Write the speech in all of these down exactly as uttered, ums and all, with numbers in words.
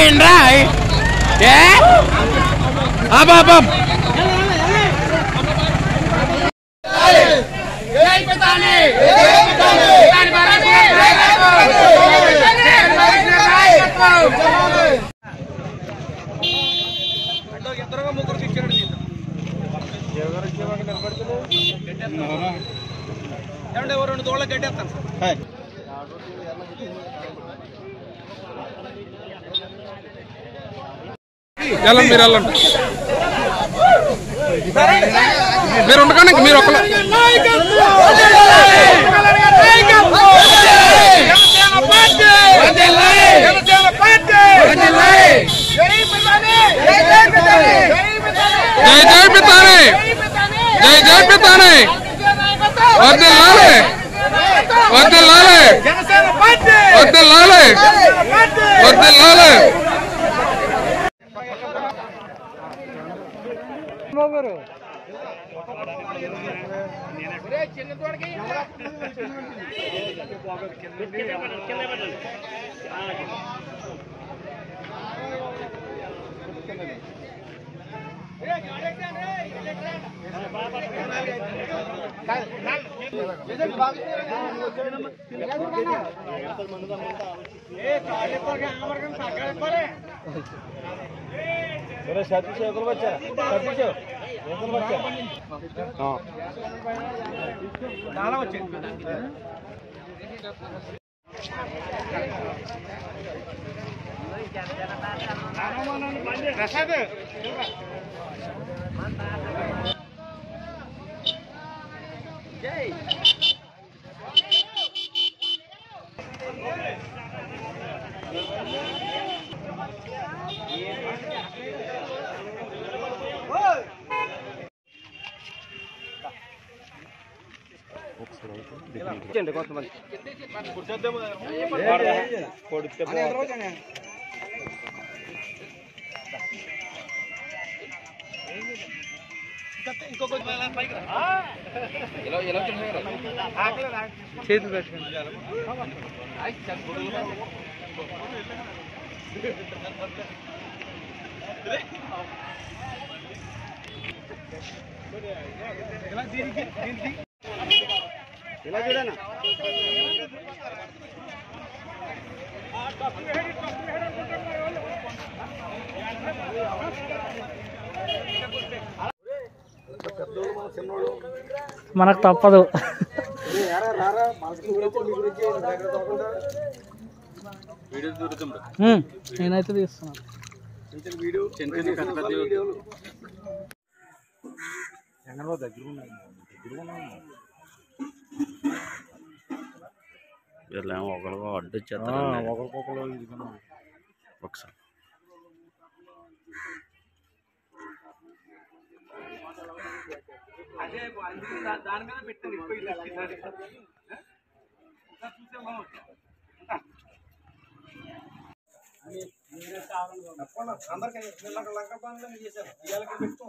ఏంట్రా ఏ అబాబం జై పితాని జై పితాని పితాని భారత్ అంటే ఇద్దరుగా ముగ్గురు ఇచ్చారు ఎవరు ఇచ్చేవాళ్ళు నిలబడుతున్నారు ఏమంటే ఎవరు రెండు దోళ్ళకి గడ్డేస్తాను సార్ వెళ్ళండి మీరు వెళ్ళండి మీరు ఉండకండి మీరు ఒక్క జై జై పితాని జై జై పితాని వర్ధిల్లాలి వర్ధిల్లాలి వర్ధిల్లాలి వర్ధిల్లాలి सतीश बच्चा सतीश बच्चा प्रसाद जय కొంతమంది చేతులు పెట్టుకోండి ఇలా చూడనా మనకు తప్పదు నేనైతే తీస్తున్నాను వీళ్ళేమో ఒకరికో అడ్డు వచ్చేస్తారు ఒకరికొకరు ఒకసారి దాని మీద పెట్టండి అందరికీ లంక పనులు చేశారు ఇవాళకి పెట్టుకో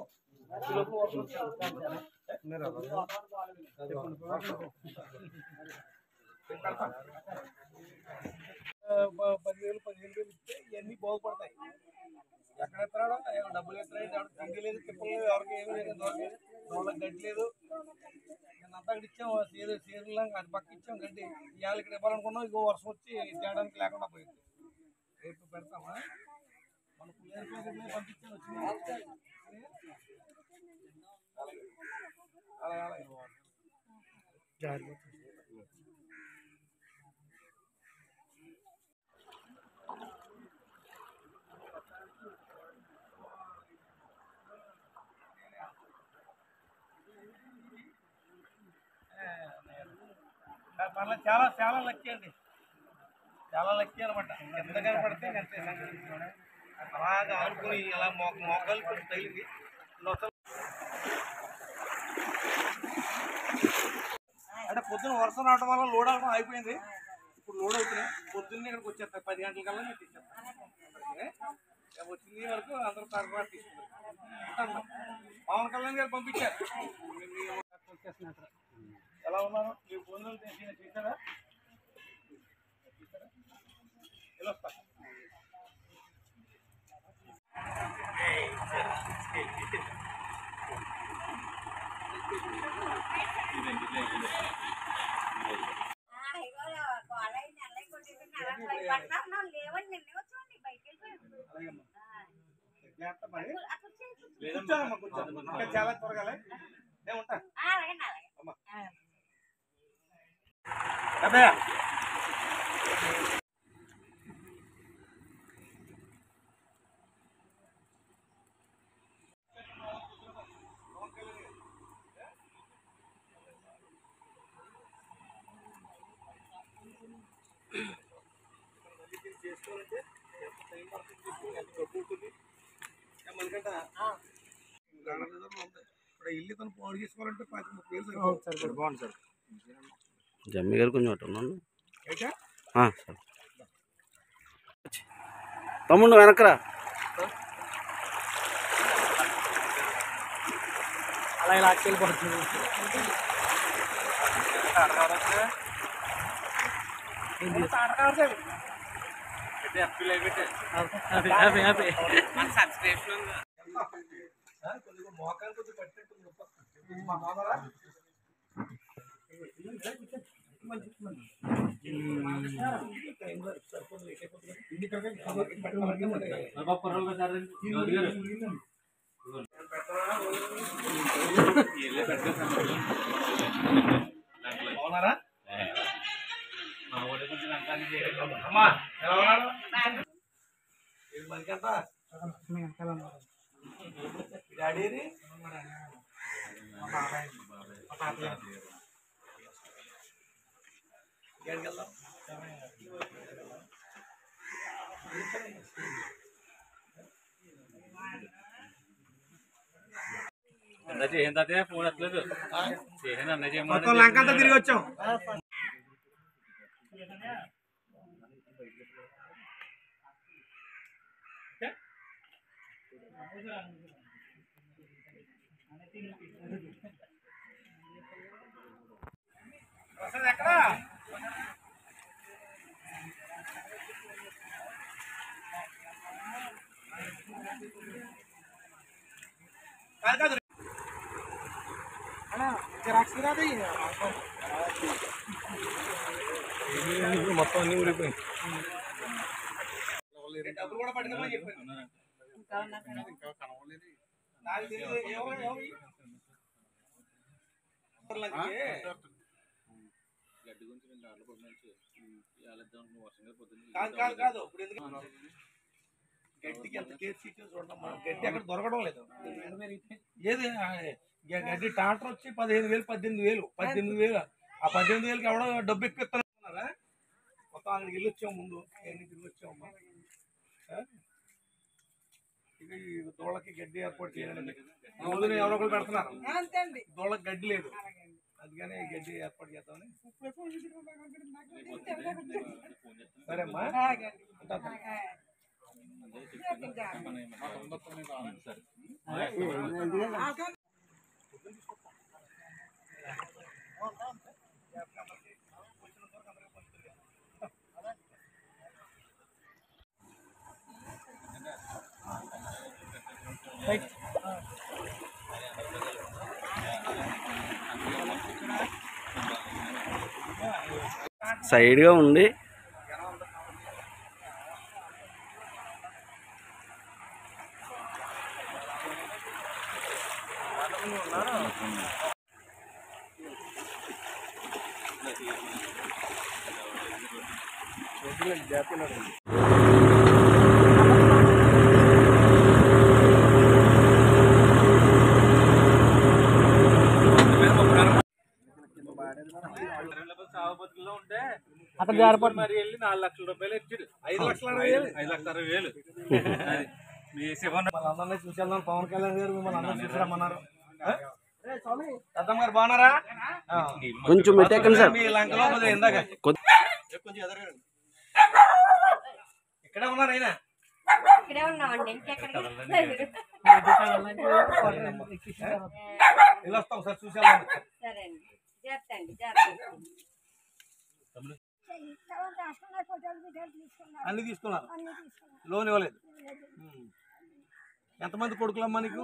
పదివేలు పదిహేను వేలు ఇస్తే ఇవన్నీ బాగుపడతాయి ఎక్కడ ఎత్తాడో డబ్బులు ఎత్తాడు తిండి లేదు తిప్పలు లేదు ఎవరికి ఏమి లేదు దొరకలేదు దోళ్ళకి గడ్డి లేదు అంతా అక్కడ ఇచ్చాం సేరు సేరులా అది పక్క ఇచ్చాం గడ్డి ఇవాళ ఇక్కడ ఇవ్వాలనుకున్నాం ఇంకో వర్షం వచ్చి తేడానికి లేకుండా పోయింది రేపు పెడతామా మన పుల్లేరు పంపించాను వచ్చింది అలాగే అలాగే మళ్ళీ చాలా చాలా లక్కీ అండి చాలా లక్కీ అనమాట ఎంత కనపడితే అంతే సంగతి అలాగా ఆనుకుని ఇలా మో మోకాలు కొంచెం తగిలింది అంటే పొద్దున వర్షం రావడం వల్ల లోడ్ అవడం అయిపోయింది ఇప్పుడు లోడ్ అవుతున్నాయి పొద్దున్నే ఇక్కడికి వచ్చేస్తాయి పది గంటల కల్లా నేను తీసేస్తాను వచ్చింది వరకు అందరూ తరఫున తీసుకుంటారు పవన్ కళ్యాణ్ గారు పంపించారు ఎలా ఉన్నారు మీ ఫోన్లు తీసారా ఇలా వస్తా చాలా త్వరగా నేను ఉంటా అదే చేసుకోవాలంటే టైం పడుతుంది ఎంత డబ్బు ఉంటుంది మనకంట ఇప్పుడు ఇల్లు తను పాడు చేసుకోవాలంటే పది ముప్పై వేలు సరిపోతుంది బాగుంది సార్ జమ్మి గారు కొంచెం అటు ఉన్నాను అయితే సార్ తమ్ముడు వెనకరా అలా ఇలా వెళ్ళిపోతుంది హ్యాపీ హ్యాపీ కొద్దిగా మోకాలు కొద్దిగా పట్టినట్టు మా మామరా బాగున్నారా అమ్మా ఎలా ఉన్నాడు మనకంతా డాడీ వెళ్దాం ఫోన్ ఎత్తలేదు మొత్తం లంక అంతా తిరిగి వచ్చాం ఎక్కడ కాదు కాదు మొత్తం అన్ని ఊరిపోయి డబ్బులు కూడా పట్టుకోమని చెప్పాను నాకు తెలియదు ఎవరు ఎవరు కాదు కాదు కాదు ఇప్పుడు ఎందుకు గడ్డికి ఎంత కేర్ సీట్లు చూడడం మనం గడ్డి అక్కడ దొరకడం లేదు ఏది గడ్డి టాటర్ వచ్చి పదిహేను వేలు పద్దెనిమిది వేలు పద్దెనిమిది వేలు ఆ పద్దెనిమిది వేలకి ఎవడో డబ్బు ఎక్కువ ఇస్తున్నారా మొత్తం అక్కడికి వెళ్ళి వచ్చాము ముందు ఎన్ని తిరిగి వచ్చామమ్మా ఇక ఈ దోళ్ళకి గడ్డి ఏర్పాటు చేయాలండి రోజున ఎవరో ఒకరు పెడుతున్నారు దోళ్ళకి గడ్డి లేదు అందుకని గడ్డి ఏర్పాటు చేద్దామని సరే అమ్మా సైడ్గా ఉండి ఉంటే అక్కడ జారిపోతుంది మరి వెళ్ళి నాలుగు లక్షల రూపాయలు ఇచ్చాడు ఐదు లక్షల అరవై వేలు ఐదు లక్షల అరవై వేలు మీ శివన్ అందరినీ చూసేద్దాం పవన్ కళ్యాణ్ గారు మిమ్మల్ని అందరూ చూసారమ్మన్నారు పెద్దమ్మ గారు బాగున్నారా కొంచెం పెట్టేకండి సార్ మీ లంకలో కొద్దిగా ఇందాక కొంచెం ఎదరగండి ఇక్కడే ఉన్నారు అయినా ఇక్కడే ఉన్నామండి ఇంకెక్కడికి వెళ్ళి వస్తాం సార్ చూసేద్దాం సరే అండి జాగ్రత్త అండి జాగ్రత్త అన్ని తీసుకున్నారు లోన్ ఇవ్వలేదు ఎంతమంది కొడుకులమ్మా నీకు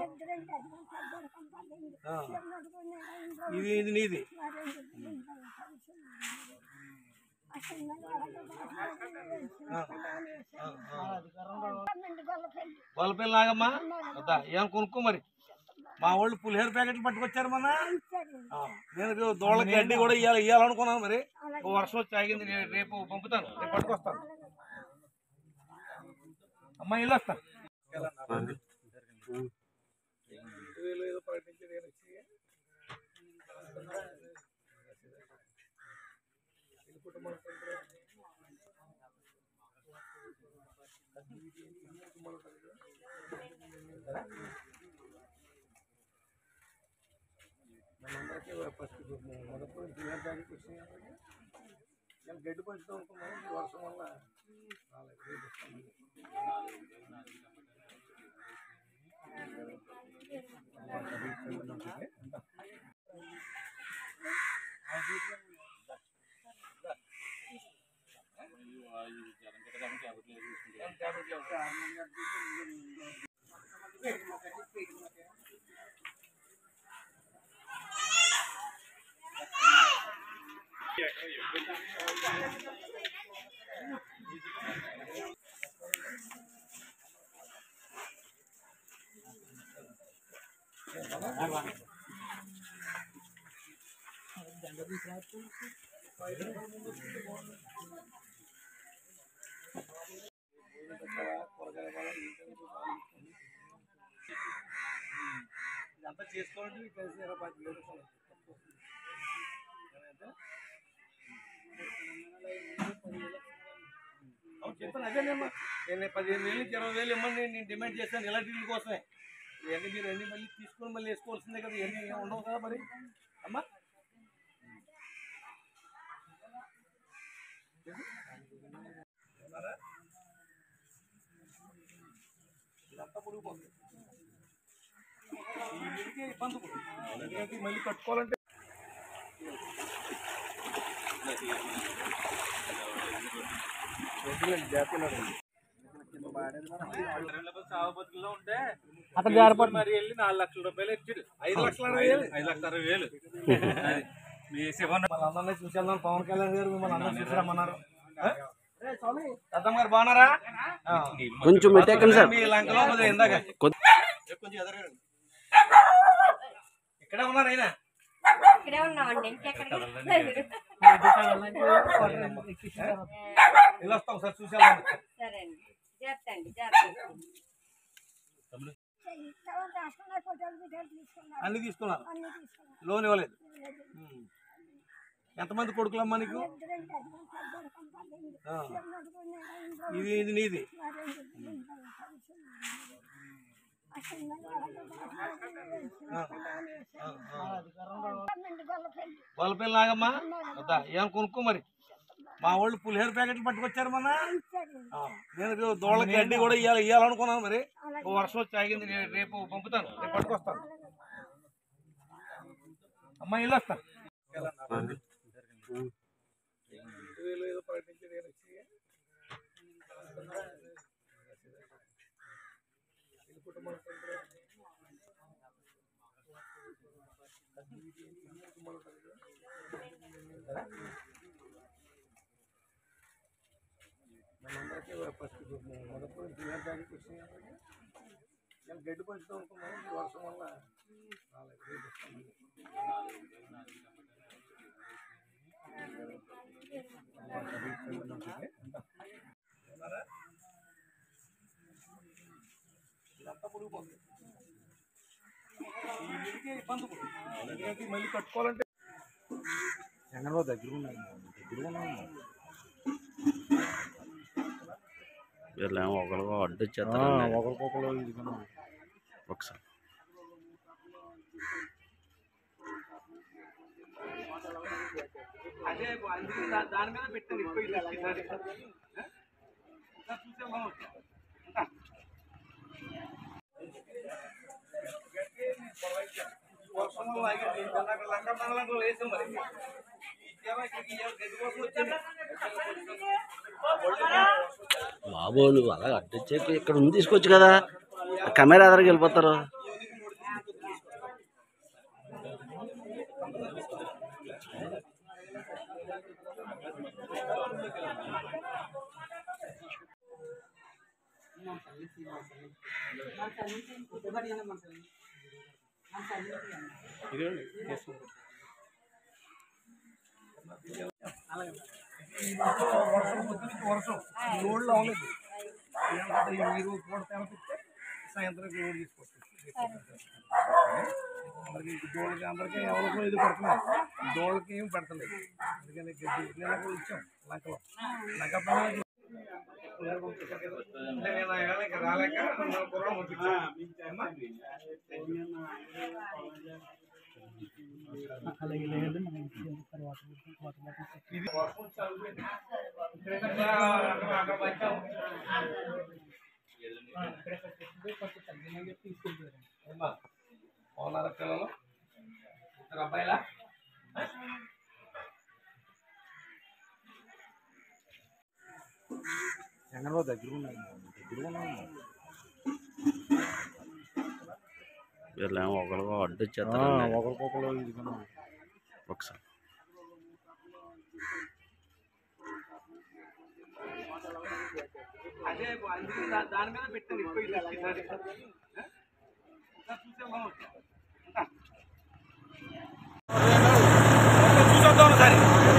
ఇది ఇది నీది గొల్లపల్లి నాగమ్మా వద్దా ఏం కొనుక్కో మరి. మా వాళ్ళు పులిహోర ప్యాకెట్లు పట్టుకొచ్చారు మన. నేను దోళ్ళకి గడ్డి కూడా ఇవ్వాలి ఇవ్వాలనుకున్నాను మరి. ఓ వర్షం వచ్చి ఆగింది, రేపు పంపుతాను, రేపు పట్టుకొస్తాను. అమ్మా ఇల్లు వస్తాను. గడ్డి పంచుతాం అనుకున్నాను, వర్షం వల్ల ఇదంతా చేసుకోవాలంటే కలిసి ఇరవై పది వేలు చెప్పాను. అదేనేమ్మా, నేను పదిహేను వేలు నుంచి ఇరవై వేలు ఇమ్మని నేను డిమాండ్ చేశాను ఇలాంటి ఇల్లు కోసమే. ఇవన్నీ మీరు అన్ని మళ్ళీ తీసుకొని మళ్ళీ వేసుకోవాల్సిందే కదా, ఇవన్నీ ఉండవు కదా మరి. అమ్మా ఇదంతా ముడిగిపోతుంది, ఈ ఇల్లుకే ఇబ్బంది పడుతుంది. మళ్ళీ కట్టుకోవాలంటే సాగు బతుకుల్లో ఉంటే అతను జారిపోతుంది. మరి వెళ్ళి నాలుగు లక్షల రూపాయలు ఇచ్చాడు. ఐదు లక్షల అరవై వేలు ఐదు లక్షల అరవై వేలు అది మీ శివన్ అందరినీ చూసేద్దాం. పవన్ కళ్యాణ్ గారు మిమ్మల్ని అందరూ చూసారమ్మన్నారు. పెద్దమ్మ గారు బాగున్నారా? కొంచెం పెట్టేకండి సార్. మీ లంకలో కొద్దిగా ఇందాక ఇక్కడే ఉన్నారు అయినా. ఇక్కడే ఉన్నామండి, ఇంకెక్కడికి వెళ్ళి వస్తాం సార్, చూసేద్దాం. సరే అండి, జాగ్రత్త అండి, జాగ్రత్త. అన్ని తీసుకున్నారు, లోన్ ఇవ్వలేదు. ఎంతమంది కొడుకులమ్మా నీకు? ఇది ఇది నీది. గొల్లపల్లి నాగమ్మా వద్దా ఏం కొనుక్కో మరి. మా వాళ్ళు పులిహోర ప్యాకెట్లు పట్టుకొచ్చారు మన. నేను దోళ్ళకి గడ్డి కూడా ఇవ్వాలి ఇవ్వాలనుకున్నాను మరి. ఓ వర్షం వచ్చి ఆగింది, రేపు పంపుతాను, రేపు పట్టుకొస్తాను. అమ్మా ఇల్లు వస్తాను. గడ్డి పంచుతాం అనుకున్నాను, వర్షం వల్ల ఇదంతా ముడిగిపోతుంది, ఈ ఇల్లుకే ఇబ్బంది పడుతుంది. మళ్ళీ కట్టుకోవాలంటే చంద్రబాబు దగ్గర వీళ్ళేమో ఒకరికో అడ్డు వచ్చేస్తారు. ఒకరికొకరు ఒకసారి అదే అందుకే దాని మీద పెట్టండి. చూసే వర్షం లంక మండలంలో వేసాం మరి. బాబు నువ్వు అలా అడ్డొచ్చాక ఇక్కడ ఉంది తీసుకోవచ్చు కదా, కెమెరా ఎదరికి వెళ్ళిపోతారు. Thank you. వర్షం పొద్దునికి వర్షం లోడ్లు అవ్వలేదు. మీరు కూడా తెలపిస్తే సాయంత్రం లోడ్ తీసుకొచ్చి అందరికి దోళ్ళకి అందరికీ ఎవరికో ఇది పడుతున్నారు, దోళ్ళకి ఏం పడతలేదు. అందుకని గడ్డి కూడా ఇచ్చాం లంకలో. లంక నేను రాలేక కుర్రం ఇది వర్షం చదివింది పోనార పిల్లలు ఇద్దరు అబ్బాయిలా చంద్రబాబు దగ్గర ఉన్నాయి దగ్గర ఉన్నాయి వీళ్ళేమో ఒకరికో అడ్డు వచ్చేస్తారు ఒకరికొకరు ఇదిగా ఒకసారి అదే అందుకే దాని మీద పెట్టండి. చూసొద్దాం సరే.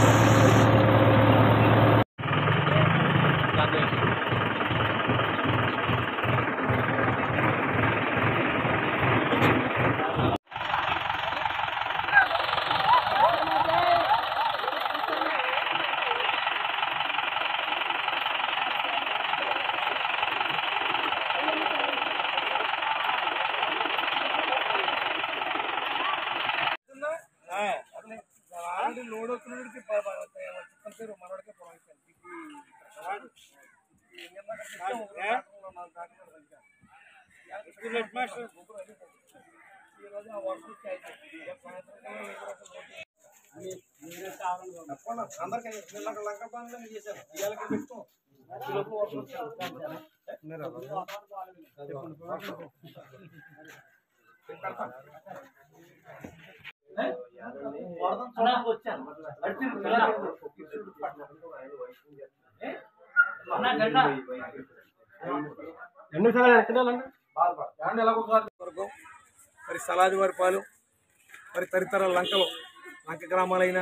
లోడ్ వచ్చినడికి చెప్పారు మనోడికే పొలం ఈరోజు ఆ వర్క్ అందరికీ లంక పనులు చేశారు. ఇవాళకి పెట్టుకో మరి సలాది వరపాలు మరి తదితర లంకలు లంక గ్రామాలైన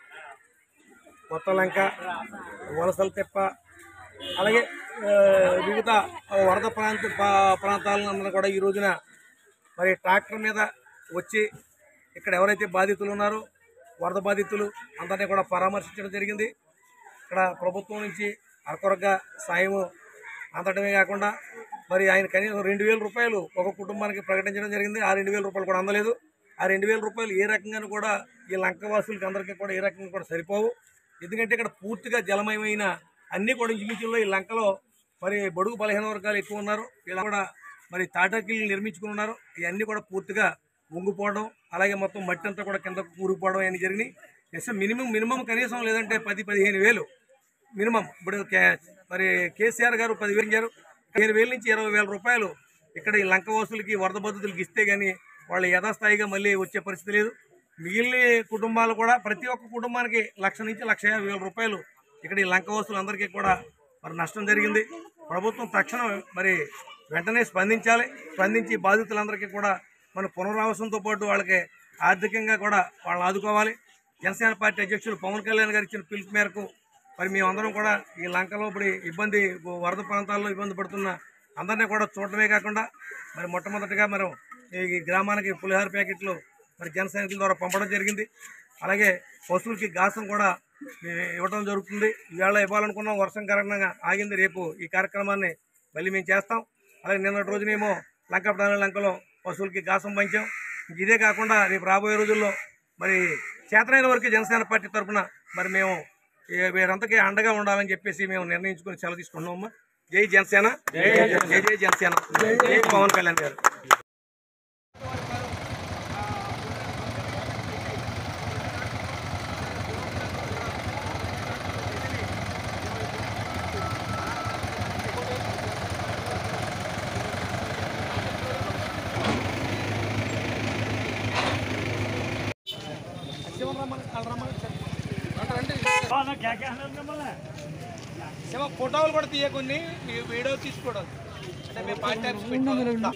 కొత్త లంక, వలసల తెప్ప, అలాగే వివిధ వరద ప్రాంత ప్రాంతాలందరూ కూడా ఈ రోజున మరి ట్రాక్టర్ మీద వచ్చి ఇక్కడ ఎవరైతే బాధితులు ఉన్నారో వరద బాధితులు అందరినీ కూడా పరామర్శించడం జరిగింది. ఇక్కడ ప్రభుత్వం నుంచి అరకొరగా సాయము అందడమే కాకుండా మరి ఆయన కనీసం రెండు వేల రూపాయలు ఒక కుటుంబానికి ప్రకటించడం జరిగింది. ఆ రెండు వేల రూపాయలు కూడా అందలేదు. ఆ రెండు వేల రూపాయలు ఏ రకంగా కూడా ఈ లంకవాసులకి అందరికీ కూడా ఏ రకంగా కూడా సరిపోవు. ఎందుకంటే ఇక్కడ పూర్తిగా జలమయమైన అన్నీ కూడా ఇంచుమించుల్లో ఈ లంకలో మరి బడుగు బలహీన వర్గాలు ఎక్కువ ఉన్నారు. ఇలా కూడా మరి తాటాకిళ్ళు నిర్మించుకుని ఉన్నారు. ఇవన్నీ కూడా పూర్తిగా వంగిపోవడం, అలాగే మొత్తం మట్టి అంతా కూడా కిందకు కూరుకుపోవడం అన్నీ జరిగినాయి. జస్ట్ మినిమం మినిమం కనీసం లేదంటే పది పదిహేను వేలు మినిమం. ఇప్పుడు మరి కేసీఆర్ గారు పదివేలు ఇచ్చారు. పదిహేను వేల నుంచి ఇరవై వేల రూపాయలు ఇక్కడ ఈ లంకవాసులకి వరద బాధితులకి ఇస్తే కానీ వాళ్ళు యథాస్థాయిగా మళ్ళీ వచ్చే పరిస్థితి లేదు. మిగిలిన కుటుంబాలు కూడా ప్రతి ఒక్క కుటుంబానికి లక్ష నుంచి లక్ష యాభై వేల రూపాయలు ఇక్కడ ఈ లంకవాసులు అందరికీ కూడా మరి నష్టం జరిగింది. ప్రభుత్వం తక్షణం మరి వెంటనే స్పందించాలి. స్పందించి బాధితులందరికీ కూడా మన పునరావాసంతో పాటు వాళ్ళకి ఆర్థికంగా కూడా వాళ్ళని ఆదుకోవాలి. జనసేన పార్టీ అధ్యక్షులు పవన్ కళ్యాణ్ గారు ఇచ్చిన పిలుపు మేరకు మరి మేమందరం కూడా ఈ లంకలో ఇప్పుడు ఇబ్బంది వరద ప్రాంతాల్లో ఇబ్బంది పడుతున్న అందరినీ కూడా చూడటమే కాకుండా మరి మొట్టమొదటిగా మనం ఈ గ్రామానికి పులిహార ప్యాకెట్లు మరి జన సైనికుల ద్వారా పంపడం జరిగింది. అలాగే పశువులకి గాసం కూడా ఇవ్వడం జరుగుతుంది. ఈవేళ ఇవ్వాలనుకున్నాం, వర్షం కారణంగా ఆగింది. రేపు ఈ కార్యక్రమాన్ని మళ్ళీ మేము చేస్తాం. అలాగే నిన్నటి రోజునేమో లంక ప్రధాన లంకలో పశువులకి గాసం పంచాం. ఇదే కాకుండా రేపు రాబోయే రోజుల్లో మరి చేతనైన వరకు జనసేన పార్టీ తరఫున మరి మేము వీరంతకీ అండగా ఉండాలని చెప్పేసి మేము నిర్ణయించుకుని సెలవు తీసుకుంటున్నాము. జై జనసేన, జై జై జనసేన, జై పవన్ కళ్యాణ్ గారు. क्या क्या ఏమో ఫోటోలు కూడా తీయకుని వీడియో తీసుకోవడం అంటే మేము పార్ట్ టైమ్స్ పెట్టాం.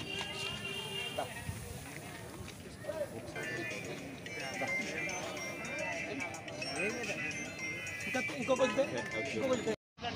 ఇంకా ఇంకొక ఇంకొక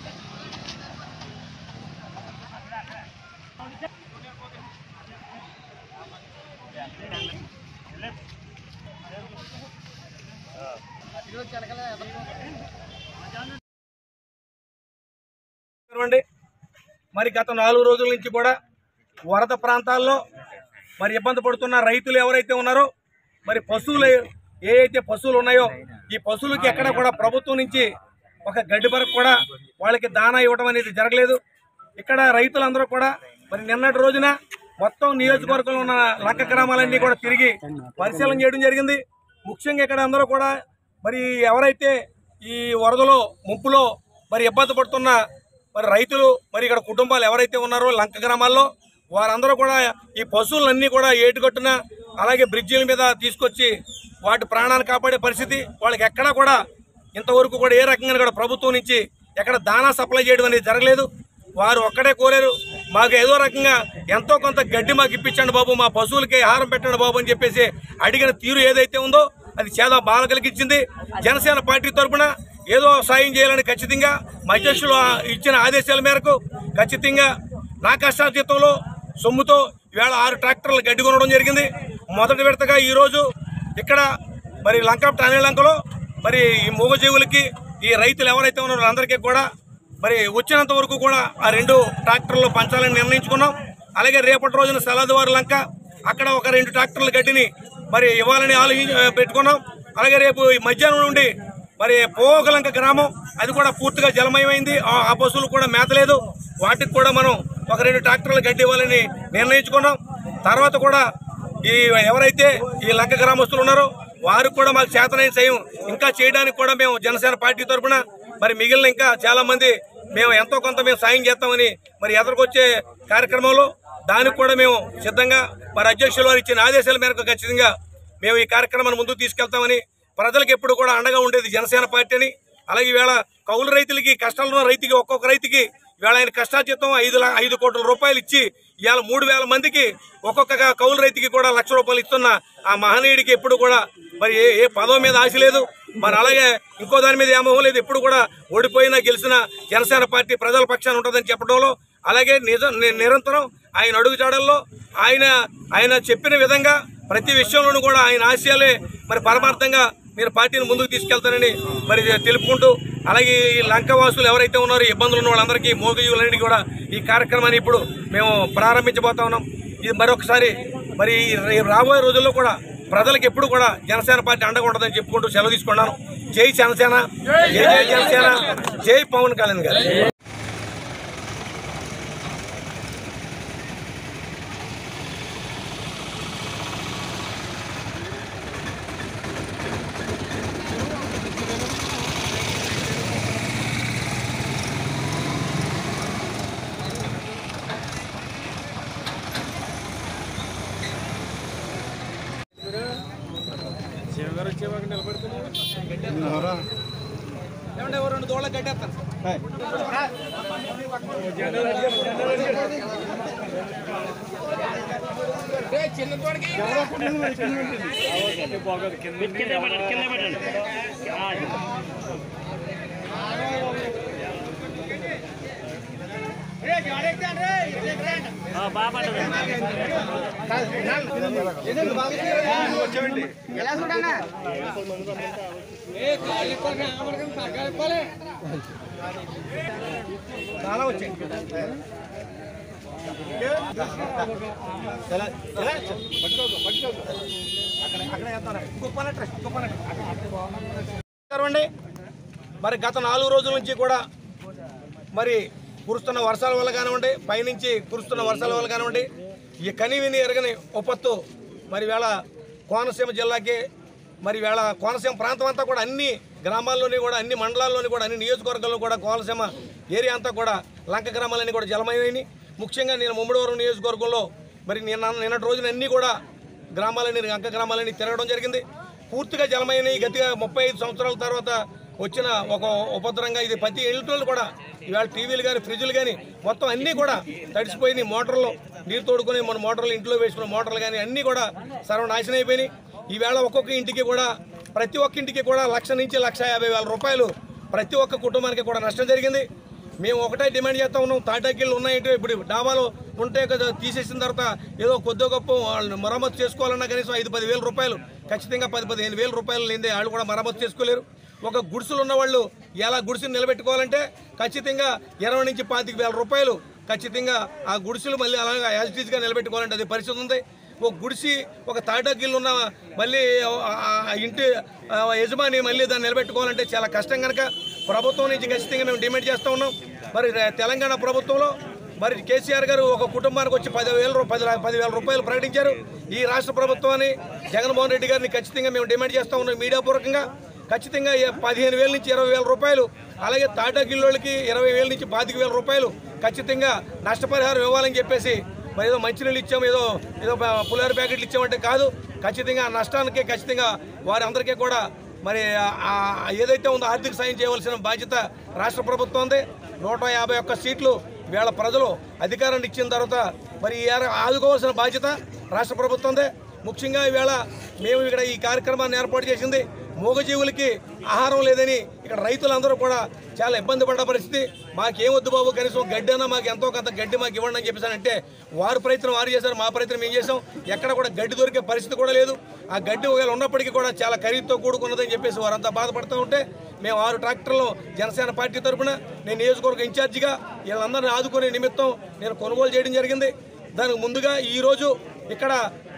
మరి గత నాలుగు రోజుల నుంచి కూడా వరద ప్రాంతాల్లో మరి ఇబ్బంది పడుతున్న రైతులు ఎవరైతే ఉన్నారో మరి పశువులు ఏ అయితే పశువులు ఉన్నాయో ఈ పశువులకి ఎక్కడ కూడా ప్రభుత్వం నుంచి ఒక గడ్డి వరకు కూడా వాళ్ళకి దానా ఇవ్వడం అనేది జరగలేదు. ఇక్కడ రైతులందరూ కూడా మరి నిన్నటి రోజున మొత్తం నియోజకవర్గంలో ఉన్న లంక గ్రామాలన్నీ కూడా తిరిగి పరిశీలన చేయడం జరిగింది. ముఖ్యంగా ఇక్కడ అందరూ కూడా మరి ఎవరైతే ఈ వరదలో ముంపులో మరి ఇబ్బంది పడుతున్న మరి రైతులు మరి ఇక్కడ కుటుంబాలు ఎవరైతే ఉన్నారో లంక గ్రామాల్లో వారందరూ కూడా ఈ పశువులన్నీ కూడా ఏటుగట్టున అలాగే బ్రిడ్జిల మీద తీసుకొచ్చి వాటి ప్రాణాన్ని కాపాడే పరిస్థితి. వాళ్ళకి ఎక్కడా కూడా ఇంతవరకు కూడా ఏ రకంగా కూడా ప్రభుత్వం నుంచి ఎక్కడ దానా సప్లై చేయడం అనేది జరగలేదు. వారు ఒక్కడే కోరారు, మాకు ఏదో రకంగా ఎంతో కొంత గడ్డి మాకు ఇప్పించండి బాబు, మా పశువులకి ఆహారం పెట్టండి బాబు అని చెప్పేసి అడిగిన తీరు ఏదైతే ఉందో అది చాలా బాధ కలిగించింది. జనసేన పార్టీ తరఫున ఏదో సాయం చేయాలని ఖచ్చితంగా మా అధ్యక్షులు ఇచ్చిన ఆదేశాల మేరకు ఖచ్చితంగా నా కష్టార్జితంలో సొమ్ముతో ఈవేళ ఆరు ట్రాక్టర్లు గడ్డి కొనడం జరిగింది. మొదటి విడతగా ఈరోజు ఇక్కడ మరి లంక టానీ లంకలో మరి ఈ మూగజీవులకి ఈ రైతులు ఎవరైతే ఉన్నారో అందరికీ కూడా మరి వచ్చినంత వరకు కూడా ఆ రెండు ట్రాక్టర్లు పంచాలని నిర్ణయించుకున్నాం. అలాగే రేపటి రోజున సలాదివారి లంక అక్కడ ఒక రెండు ట్రాక్టర్ల గడ్డిని మరి ఇవ్వాలని ఆలోచించి పెట్టుకున్నాం. అలాగే రేపు మధ్యాహ్నం నుండి మరి పోగలంక గ్రామం అది కూడా పూర్తిగా జలమయమైంది. ఆ పశువులు కూడా మేతలేదు, వాటికి కూడా మనం ఒక రెండు ట్రాక్టర్లు గడ్డి ఇవ్వాలని నిర్ణయించుకున్నాం. తర్వాత కూడా ఈ ఎవరైతే ఈ లంక గ్రామస్తులు ఉన్నారో వారికి కూడా మాకు చేతనైన సాయం ఇంకా చేయడానికి కూడా మేము జనసేన పార్టీ తరఫున మరి మిగిలిన ఇంకా చాలా మంది మేము ఎంతో కొంత మేము సాయం చేస్తామని మరి ఎదురుకొచ్చే కార్యక్రమంలో దానికి కూడా మేము సిద్ధంగా మరి అధ్యక్షులు వారు ఇచ్చిన ఆదేశాల మేరకు ఖచ్చితంగా మేము ఈ కార్యక్రమాన్ని ముందుకు తీసుకెళ్తామని, ప్రజలకు ఎప్పుడు కూడా అండగా ఉండేది జనసేన పార్టీ అని. అలాగే ఈవేళ కౌలు రైతులకి కష్టాలు ఉన్న రైతుకి ఒక్కొక్క రైతుకి ఈవేళ ఆయన కష్టార్జితం ఐదు ఐదు కోట్ల రూపాయలు ఇచ్చి ఇవాళ మూడు వేల మందికి ఒక్కొక్క కౌలు రైతుకి కూడా లక్ష రూపాయలు ఇస్తున్న ఆ మహనీయుడికి ఎప్పుడు కూడా మరి ఏ ఏ పదవి మీద ఆశ లేదు, మరి అలాగే ఇంకో దాని మీద ఏమో లేదు. ఎప్పుడు కూడా ఓడిపోయినా గెలిచిన జనసేన పార్టీ ప్రజల పక్షాన ఉంటుందని చెప్పడంలో అలాగే నిజ నిరంతరం ఆయన అడుగుజాడల్లో ఆయన ఆయన చెప్పిన విధంగా ప్రతి విషయంలోనూ కూడా ఆయన ఆశయాలే మరి పరమార్థంగా మీరు పార్టీని ముందుకు తీసుకెళ్తారని మరి తెలుపుకుంటూ, అలాగే ఈ లంకవాసులు ఎవరైతే ఉన్నారో ఇబ్బందులు ఉన్న వాళ్ళందరికీ మోగజీవులన్నిటికీ కూడా ఈ కార్యక్రమాన్ని ఇప్పుడు మేము ప్రారంభించబోతా ఉన్నాం. ఇది మరొకసారి మరి రాబోయే రోజుల్లో కూడా ప్రజలకు ఎప్పుడు కూడా జనసేన పార్టీ అండగా ఉంటుందని చెప్పుకుంటూ సెలవు తీసుకున్నాను. జై జనసేన, జై జై జనసేన, జై పవన్ కళ్యాణ్ గారు. ఏమంటే రెండు దోళ్ళ గడ్డేస్తాను చిన్న తోడికి ఎలా చూడన్నా చాలా వచ్చాయి. మరి గత నాలుగు రోజుల నుంచి కూడా మరి కురుస్తున్న వర్షాల వల్ల కానివ్వండి, పైనుంచి కురుస్తున్న వర్షాల వల్ల కానివ్వండి, ఈ కనివిని ఎరగని ఉపత్తు మరి వేళ కోనసీమ జిల్లాకి మరి వేళ కోనసీమ ప్రాంతం అంతా కూడా అన్ని గ్రామాల్లోని కూడా అన్ని మండలాల్లోని కూడా అన్ని నియోజకవర్గాల్లో కూడా కోనసీమ ఏరియా అంతా కూడా లంక గ్రామాలన్నీ కూడా జలమయమైనవి. ముఖ్యంగా నేను ముమ్మడివరం నియోజకవర్గంలో మరి నిన్న నిన్నటి రోజున అన్నీ కూడా గ్రామాలని లంక గ్రామాలని తిరగడం జరిగింది. పూర్తిగా జలమైనవి. గతిగా ముప్పై ఐదు సంవత్సరాల తర్వాత వచ్చిన ఒక ఉపద్రంగా ఇది ప్రతి ఇంట్లో కూడా ఇవాళ టీవీలు కానీ ఫ్రిడ్జ్లు కానీ మొత్తం అన్నీ కూడా తడిసిపోయినాయి. మోటార్లు నీరు తోడుకొని మన మోటార్లు ఇంట్లో వేసుకున్న మోటార్లు కానీ అన్నీ కూడా సర్వనాశనం అయిపోయినాయి. ఈవేళ ఒక్కొక్క ఇంటికి కూడా ప్రతి ఒక్క ఇంటికి కూడా లక్ష నుంచి లక్ష యాభై వేల రూపాయలు ప్రతి ఒక్క కుటుంబానికి కూడా నష్టం జరిగింది. మేము ఒకటే డిమాండ్ చేస్తూ ఉన్నాం, తాటాకిళ్ళు ఉన్నాయంటే ఇప్పుడు డాబాలు ఉంటే కదా తీసేసిన తర్వాత ఏదో కొద్ది గొప్ప వాళ్ళు మరమ్మతు చేసుకోవాలన్నా కనీసం ఐదు పది వేల రూపాయలు ఖచ్చితంగా పది పదిహేను వేల రూపాయలు లేదే వాళ్ళు కూడా మరమ్మతు చేసుకోలేరు. ఒక గుడిసెలు ఉన్న వాళ్ళు ఎలా గుడిసెలు నిలబెట్టుకోవాలంటే ఖచ్చితంగా ఇరవై నుంచి పాతిక వేల రూపాయలు ఖచ్చితంగా ఆ గుడిసెలు మళ్ళీ అలాగా యాజిటీజ్గా నిలబెట్టుకోవాలంటే అది పరిస్థితి ఉంది. ఒక గుడిసి ఒక తాటాకిళ్ళు ఉన్న మళ్ళీ ఇంటి యజమాని మళ్ళీ దాన్ని నిలబెట్టుకోవాలంటే చాలా కష్టం కనుక ప్రభుత్వం నుంచి ఖచ్చితంగా మేము డిమాండ్ చేస్తూ ఉన్నాం. మరి తెలంగాణ ప్రభుత్వంలో మరి కేసీఆర్ గారు ఒక కుటుంబానికి వచ్చి పదివేల పది పదివేల రూపాయలు ప్రకటించారు. ఈ రాష్ట్ర ప్రభుత్వాన్ని జగన్మోహన్ రెడ్డి గారిని ఖచ్చితంగా మేము డిమాండ్ చేస్తూ ఉన్నాం మీడియా పూర్వకంగా. ఖచ్చితంగా పదిహేను వేల నుంచి ఇరవై వేల రూపాయలు అలాగే తాటాకిళ్ళోళ్ళకి ఇరవై వేల నుంచి పాతిక వేల రూపాయలు ఖచ్చితంగా నష్టపరిహారం ఇవ్వాలని చెప్పేసి మరి ఏదో మంచినీళ్ళు ఇచ్చాము ఏదో ఏదో పులిహోర ప్యాకెట్లు ఇచ్చామంటే కాదు. ఖచ్చితంగా ఆ నష్టానికి ఖచ్చితంగా వారి అందరికీ కూడా మరి ఏదైతే ఉందో ఆర్థిక సాయం చేయవలసిన బాధ్యత రాష్ట్ర ప్రభుత్వం ఉంది. నూట యాభై ఒక్క సీట్లు వీళ్ళ ప్రజలు అధికారాన్ని ఇచ్చిన తర్వాత మరి ఆదుకోవాల్సిన బాధ్యత రాష్ట్ర ప్రభుత్వందే. ముఖ్యంగా ఈవేళ మేము ఇక్కడ ఈ కార్యక్రమాన్ని ఏర్పాటు చేసింది మూగజీవులకి ఆహారం లేదని ఇక్కడ రైతులందరూ కూడా చాలా ఇబ్బంది పడ్డ పరిస్థితి. మాకేమొద్దు బాబు కనీసం గడ్డి అన్నా మాకు ఎంతో కొంత గడ్డి మాకు ఇవ్వండి అని చెప్పేసానంటే వారి ప్రయత్నం వారు చేశారు, మా ప్రయత్నం మేము చేసాం. ఎక్కడ కూడా గడ్డి దొరికే పరిస్థితి కూడా లేదు. ఆ గడ్డి ఒకవేళ ఉన్నప్పటికీ కూడా చాలా ఖరీదుతో కూడుకున్నదని చెప్పేసి వారంతా బాధపడుతూ ఉంటే మేము ఆరు ట్రాక్టర్లు జనసేన పార్టీ తరఫున నేను నియోజకవర్గ ఇన్ఛార్జిగా వీళ్ళందరినీ ఆదుకునే నిమిత్తం నేను కొనుగోలు చేయడం జరిగింది. దానికి ముందుగా ఈరోజు ఇక్కడ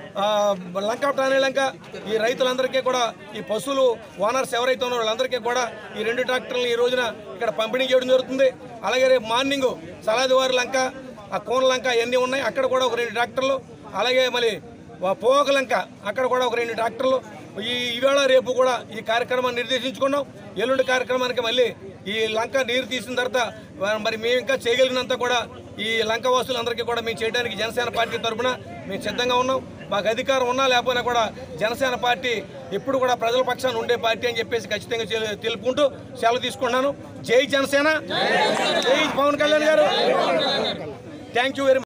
లంక టానే లంక ఈ రైతులందరికీ కూడా ఈ పశువులు ఓనర్స్ ఎవరైతే ఉన్నారో వాళ్ళందరికీ కూడా ఈ రెండు ట్రాక్టర్లను ఈ రోజున ఇక్కడ పంపిణీ చేయడం జరుగుతుంది. అలాగే రేపు మార్నింగ్ సలాదివారి లంక ఆ కోన లంక ఇవన్నీ ఉన్నాయి, అక్కడ కూడా ఒక రెండు ట్రాక్టర్లు, అలాగే మళ్ళీ పోక లంక అక్కడ కూడా ఒక రెండు ట్రాక్టర్లు ఈ ఈవేళ రేపు కూడా ఈ కార్యక్రమాన్ని నిర్దేశించుకున్నాం. ఎల్లుండి కార్యక్రమానికి మళ్ళీ ఈ లంక నీరు తీసిన తర్వాత మరి మేము ఇంకా చేయగలిగినంత కూడా ఈ లంక వాసులందరికీ కూడా మేము చేయడానికి జనసేన పార్టీ తరఫున మేము సిద్ధంగా ఉన్నాం. మాకు అధికారం ఉన్నా లేకపోయినా కూడా జనసేన పార్టీ ఎప్పుడు కూడా ప్రజల పక్షాన ఉండే పార్టీ అని చెప్పేసి ఖచ్చితంగా తెలుపుకుంటూ సెలవు తీసుకున్నాను. జై జనసేన, జై పవన్ కళ్యాణ్ గారు. Thank you very much.